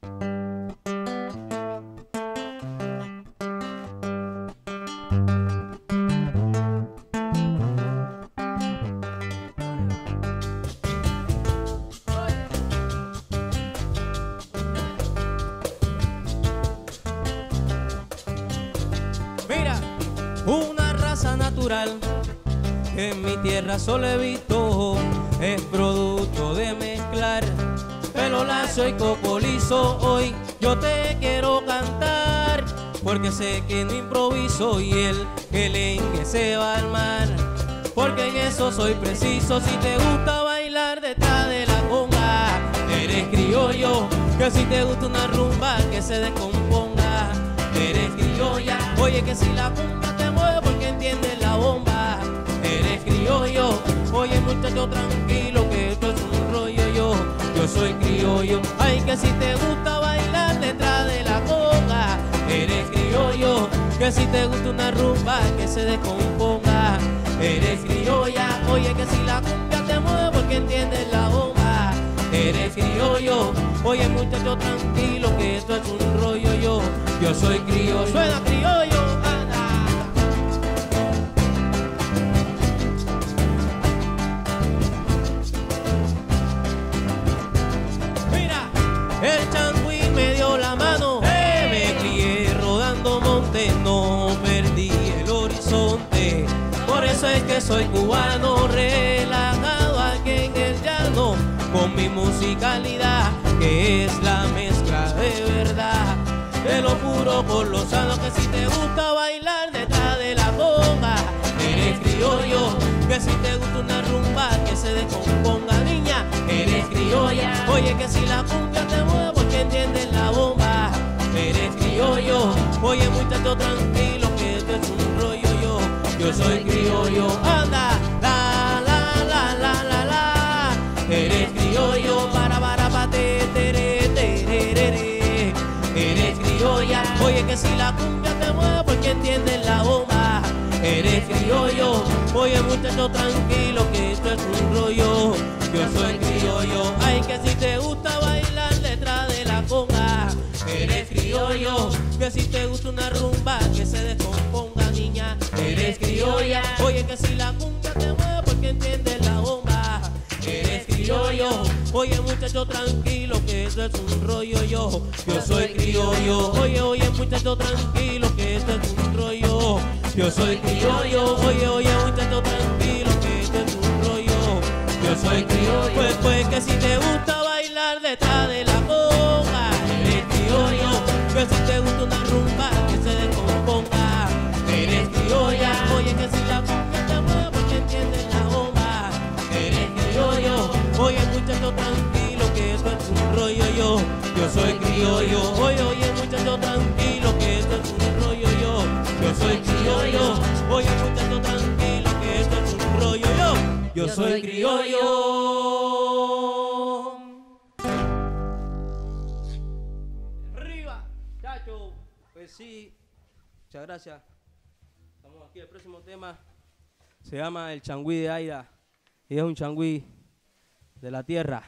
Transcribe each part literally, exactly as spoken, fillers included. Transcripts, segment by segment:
Mira, una raza natural que en mi tierra solo he visto, es producto de mezclar pelo lacio y coco liso. Hoy yo te quiero cantar, porque sé que no improviso y el gelengue se va al mar, porque en eso soy preciso. Si te gusta bailar detrás de la conga, eres criollo. Que si te gusta una rumba que se descomponga, eres criolla. Oye, que si la cumbia te mueve porque entiendes la bomba, eres criollo. Oye, muchacho, tranquilo que esto es un rollo. Yo, yo soy criollo. Ay, que si te gusta bailar detrás de la conga, eres criollo. Que si te gusta una rumba que se descomponga, eres criolla. Oye, que si la cumbia te mueve porque entiendes la bomba, eres criollo. Oye, muchacho, tranquilo que esto es un rollo. Yo, yo soy criollo. Suena criollo, anda. Mira, el changüí me dio la mano. ¡Hey! Me crié rodando monte, no perdí el horizonte. Por eso es que soy cubano, relajado aquí en el llano, con mi musicalidad, que es la mezcla de verdad, de lo puro con lo sano. Que si te gusta bailar detrás de la conga, eres criollo. Que si te gusta una rumba que se descomponga, niña, eres criolla. Oye, que si la cumbia te mueve porque entiendes la bomba, eres criollo. Oye, muchacho, tranquilo que esto es un rollo. Yo, yo soy criollo, anda, la, la, la, la, la, la. Eres criollo, para, para, pa, te, tere, tere, tere. Eres criolla. Oye, que si la cumbia te mueve porque entiendes la bomba, eres criollo. Oye, muchacho, tranquilo que esto es un rollo. Yo soy criollo. Ay, que si te gusta bailar detrás de la conga, eres criollo. Que si te gusta una rumba que se descomponga, niña, eres criolla. Oye, que si la cumbia te mueve porque entiendes la bomba, eres criollo. Oye, muchacho, tranquilo que esto es un rollo. Yo, yo soy criollo. Oye, oye, muchacho, tranquilo que esto es un rollo. Yo soy criollo. Oye, oye, muchacho, tranquilo que esto es un rollo. Yo soy criollo. Pues, pues, que si te gusta bailar detrás de la conga, eres criollo. Que si te gusta una rumba que se descomponga, eres criolla. Oye, que si la cumbia te mueve porque entiendes la bomba, eres criollo. Oye, muchacho, tranquilo que esto es un rollo. Yo, yo soy criollo. Oye, oye, muchacho, tranquilo que esto es un rollo. Yo, yo soy criollo. Oye, muchacho, tranquilo que esto es un rollo. Yo, yo soy criollo. Arriba, chacho. Pues sí, muchas gracias. Estamos aquí. El próximo tema se llama El Changüí de Aida y es un changüí de la tierra.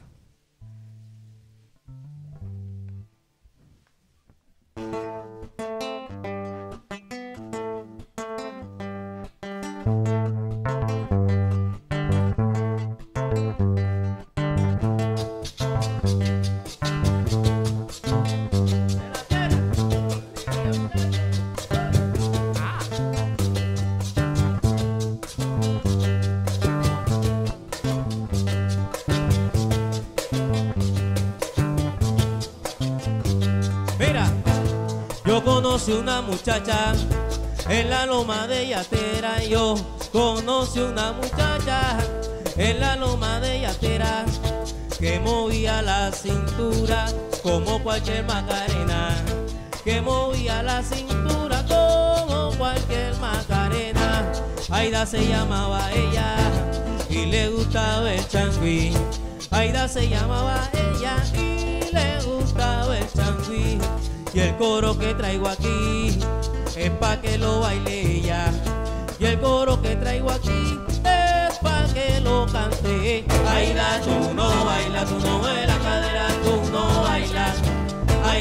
Conocí una muchacha en la loma de Yatera. Yo conocí una muchacha en la loma de Yatera que movía la cintura como cualquier Macarena, que movía la cintura como cualquier Macarena. Aida se llamaba ella y le gustaba el changüí. Aida se llamaba ella y le gustaba el changüí. Y el coro que traigo aquí es pa' que lo baile ella. Y el coro que traigo aquí es pa' que lo cante. Aida, tú no bailas, tú no mueves la cadera, tú no bailas.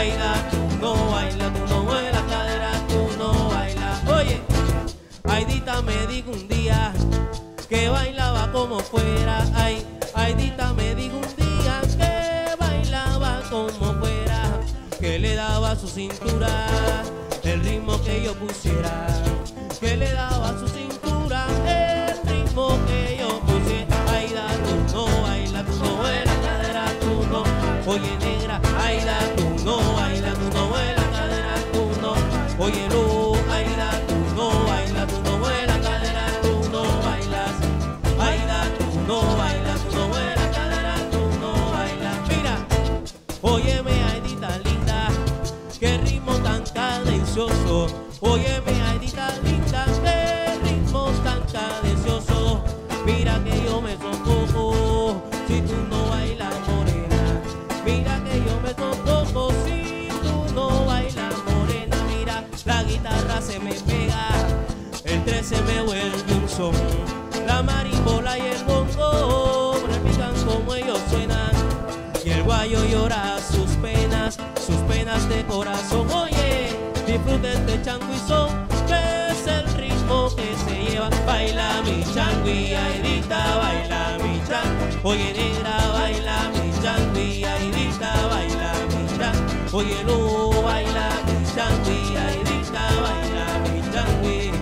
Aida, tú no bailas, tú no mueves la cadera, tú no bailas. Oye, Aidita me dijo un día que bailaba como fuera. Ay, Aidita me dijo un día que bailaba como fuera, que le daba a su cintura el ritmo que yo pusiera, que le daba a su cintura el ritmo que yo pusiera. Aida, tú no bailas, tú no mueves la cadera, tú no. Oye, negra, Aida, tú no bailas, tú no mueves la cadera, tú no. Oye, Lu, Aida, tú no bailas, tú no mueves la cadera, tú no bailas. Aida, tú no bailas, tú no mueves la cadera, tú no bailas. Mira, óyeme, Aidita linda, qué ritmo tan cadencioso. Óyeme, Aidita linda, qué ritmo tan cadencioso. Mira que yo me sofoco si tú no bailas, morena. Mira que yo me sofoco si tú no bailas, morena. Mira, la guitarra se me pega, el tres se me vuelve un son. La marimbola y el bongo repican como ellos suenan, y el guayo llora sus penas, sus penas de corazón. Oye, disfruten de chango y son, que es el ritmo que se lleva. Baila mi changui, Aidita, baila mi changui. Oye, negra, baila mi changui, Aidita, baila mi changui. Oye, Lu, baila mi changui, Aidita, baila mi changui.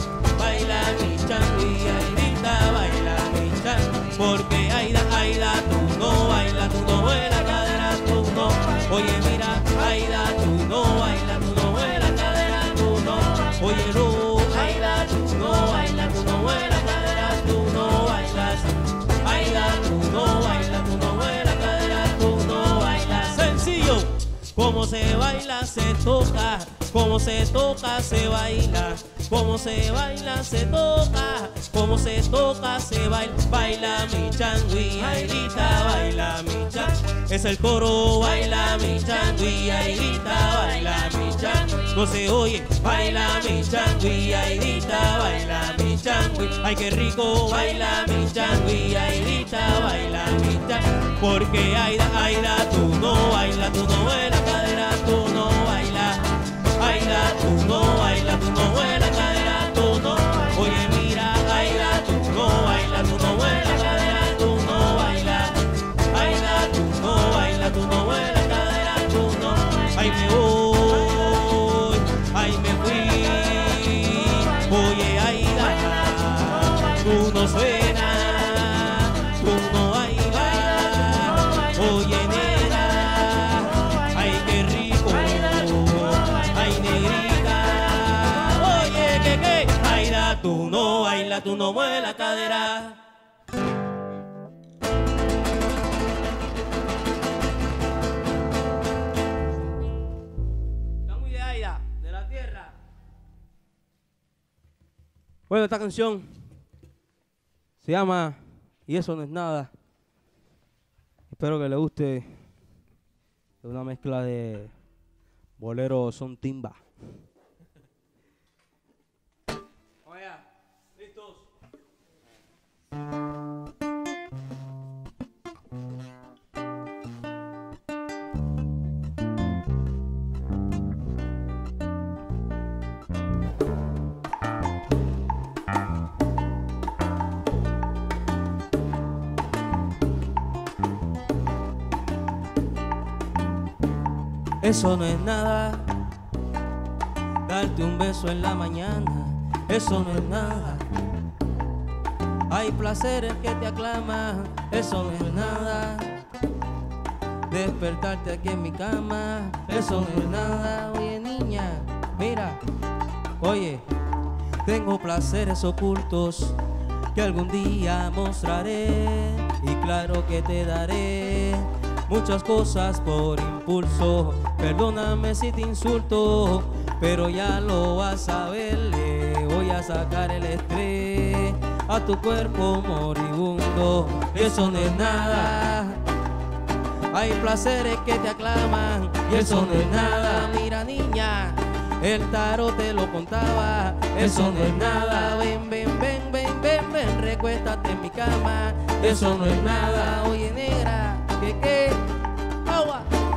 Baila mi changui, Aidita, baila mi changui. Porque Aida, Aida, tú no bailas, tú no mueves la cadera, tú no. Oye, mira, Aida, tú no bailas, tú no mueves la cadera, tú no. Oye, Lu, Aida, tú no bailas, tú no mueves la cadera, tú no bailas. Aida, tú no bailas, tú no mueves la cadera, tú no bailas. Sencillo, como se baila, se toca, como se toca, se baila. Como se baila, se toca, como se toca, se baila. Baila mi changui, Aidita, baila mi changui. Es el coro, baila mi changui, Aidita, baila mi changui. No se oye, baila mi changui, Aidita, baila mi changui. Ay, qué rico, baila mi changui, Aidita, baila mi changui. Porque Aida, Aida, tú no bailas, tú no mueves la cadera, tú no bailas. Aida, tú no bailas, tú no mueves la cadera, tú no. Oye, mira, Aida, tú no bailas, tú no mueves la cadera, tú no bailas. Aida, tú no bailas, tú no mueves la cadera, tú no. Ay, me voy, ay, me fui. Oye, Aida, tú no suenas, tú no bailas. Oye, negra, ay, qué rico. Ay, negrita, oye, que que, Aida, tú no bailas, tú no mueves la cadera. Estamos de Aida, de la tierra. Bueno, esta canción se llama Y eso no es nada. Espero que le guste. Es una mezcla de bolero son timba. Vamos allá, listos. Eso no es nada, darte un beso en la mañana, eso no es nada. Hay placeres que te aclaman, eso no es nada. Despertarte aquí en mi cama, eso no es nada. Oye, niña, mira, oye, tengo placeres ocultos que algún día mostraré, y claro que te daré muchas cosas por impulso. Perdóname si te insulto, pero ya lo vas a ver. Le voy a sacar el estrés a tu cuerpo moribundo. Y eso no es nada. Hay placeres que te aclaman y eso no es nada. Mira, niña, el tarot te lo contaba. Eso no es nada. Ven, ven, ven, ven, ven, ven, recuéstate en mi cama. Eso no es nada. Oye, negra, ¿qué qué? Agua.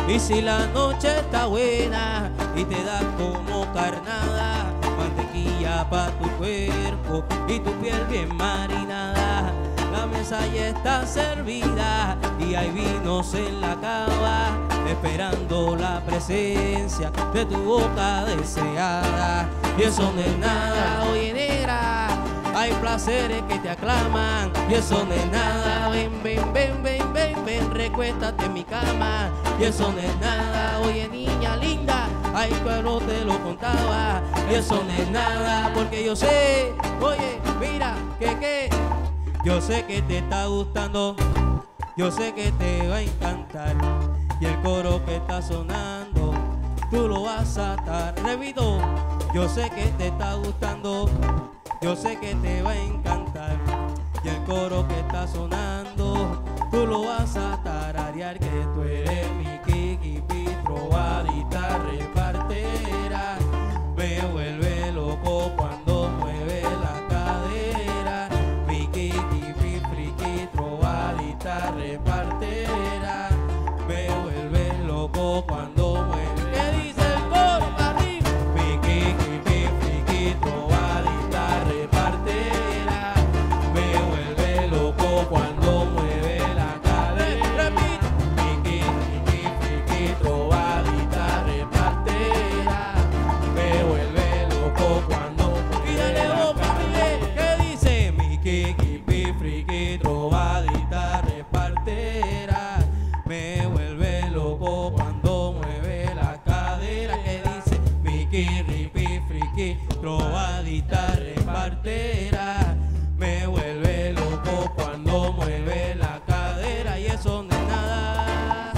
Y si la noche está buena y te da como carnada, mantequilla pa' tu cuerpo y tu piel bien marinada. La mesa ya está servida y hay vinos en la cava, esperando la presencia de tu boca deseada. Y eso no es nada, oye negra, hay placeres que te aclaman. Y eso no es nada, ven, ven, ven, ven, ven, ven, recuéstate en mi cama. Y eso no es nada, oye niña linda, ay, pero te lo contaba. Y eso no es nada, porque yo sé, oye, mira, que que yo sé que te está gustando, yo sé que te va a encantar. Y el coro que está sonando, tú lo vas a estar. Repito, yo sé que te está gustando, yo sé que te va a encantar. Y el coro que está sonando, tú lo vas a tararear. Que tú eres mi kiki, trovadita, repartera. Me vuelve loco cuando mueve la cadera. Mi kiki, friki, trovadita, repartera. Me vuelve loco cuando mueve. ¿Qué dice el coro para arriba? Mi kiki, friki, trovadita, repartera. Me vuelve loco cuando mueve la cadera. Mi kiki, friki, trovadita, repartera. Me vuelve loco cuando mueve la cadera. ¿Qué dice? Mi kiki, friki, trovadita, repartera. Me vuelve loco cuando mueve la cadera. Que dice mi kiki, friki, trovadita, repartera. Me vuelve loco cuando mueve la cadera. Y eso no es nada,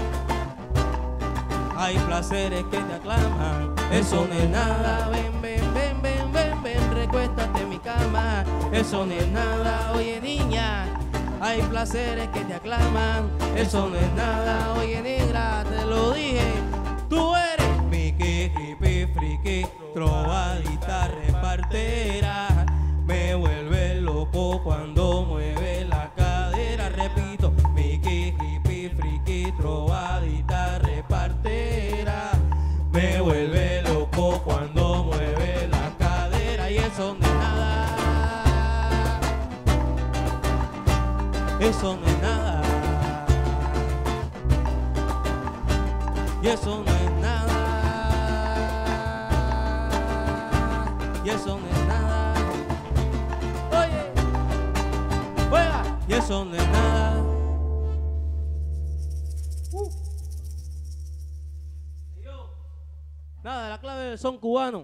hay placeres que te aclaman. Eso no es nada, ven, ven, ven, ven, ven, ven, recuéstate en mi cama. Eso no es nada, oye niña, hay placeres que te aclaman. Eso no es nada, oye negra, te lo dije. Tú eres mi kiki, friki, trovadita, repartera. Me vuelve loco cuando mueve la cadera. Repito, mi kiki, friki, trovadita, repartera. Me vuelve loco cuando mueve la cadera. Y eso no es nada, eso no es nada, y eso no es nada, y eso no es nada. Oye, juega, y eso no es nada. Uh. Nada, la clave del son cubano.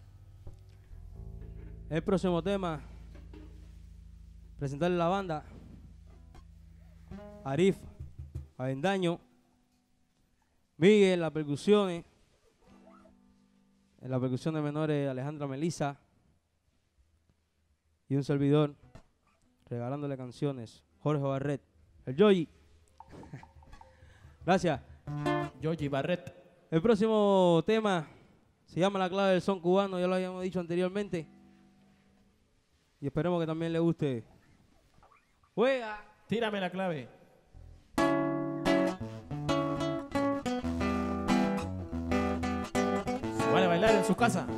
El próximo tema, presentarle la banda. Arif, Avendaño, Miguel en las percusiones, en la percusión de menores Alejandra Melisa y un servidor regalándole canciones, Jorge Barret, el Yoyi. Gracias. Yoyi Barret. El próximo tema se llama La clave del son cubano, ya lo habíamos dicho anteriormente. Y esperemos que también le guste. Juega. Tírame la clave. Vale bailar en su casa.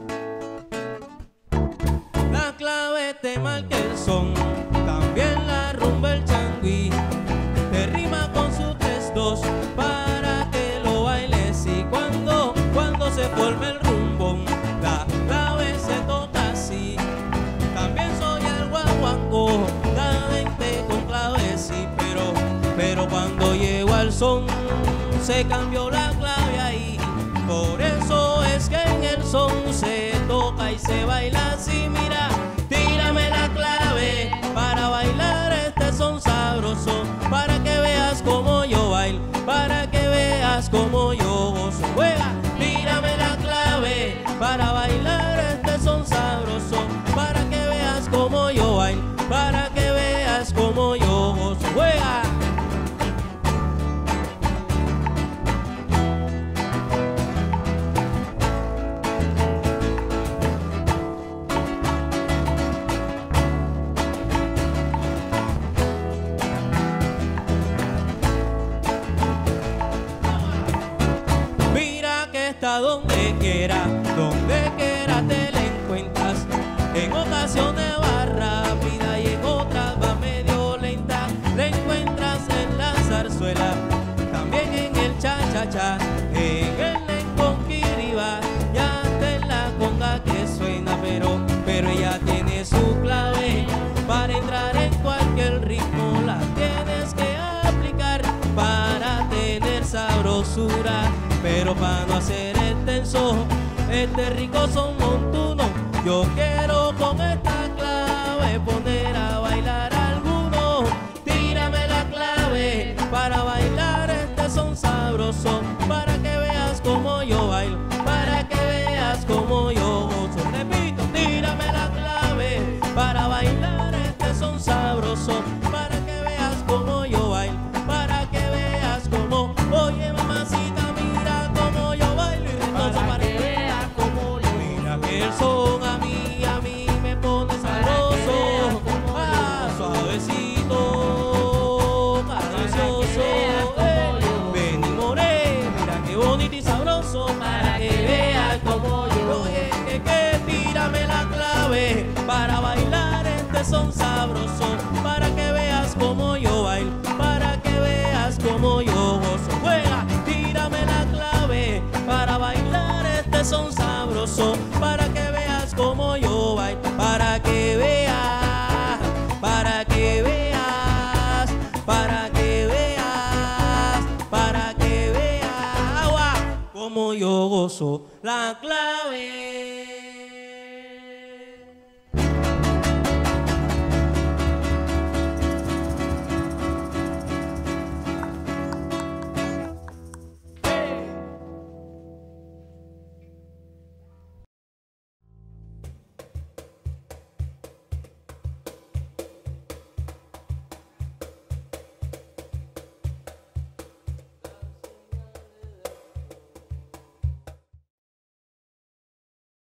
La clave te marca el son, también la rumba el changüí. Te rima con sus textos para que lo bailes. Y cuando, cuando se forme el rumbón, la clave se toca así. También soy el guaguancó, la veinte con clave sí. Pero, pero cuando llego al son, se cambió la clave ahí. Por eso es que en el son se toca y se baila así. Mira, tírame la clave para bailar este son sabroso, para que veas como yo bailo, para que veas como yo gozo. Juega, tírame la clave para bailar este son sabroso, para que veas como yo bailo, para que veas como yo gozo. Juega. está donde quiera, donde quiera te la encuentras. En ocasiones va rápida y en otras va medio lenta. La encuentras en la zarzuela, también en el cha-cha-cha, en el enconquiriba y hasta en la conga que suena. Pero, pero ella tiene su clave para entrar en cualquier ritmo. La tienes que aplicar para tener sabrosura. Pero para no hacer extenso, este rico son montuno. Yo quiero con esta clave poner a bailar a alguno. Tírame la clave para bailar este son sabroso, para que veas como yo bailo, para que veas como yo gozo. Repito, tírame la clave para bailar este son sabroso, para que veas como yo bailo, para que veas como, oye mamacita, mira como yo bailo. Y entonces para que veas como yo, mira que el son a mí, a mí me pone sabroso, ah, suavecito, cadencioso, eh. Ven y more, mira qué bonito y sabroso, para que veas como yo. Oye, que, que tírame la clave para bailar este son sabroso, para que veas como yo bailo, para que veas como yo gozo. Juega, tírame la clave para bailar este son sabroso, para que veas como yo bailo, para que veas, para que veas, para que veas, para que veas, agua, como yo gozo la clave.